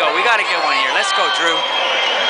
go. We got to get one here. Let's go, Drew.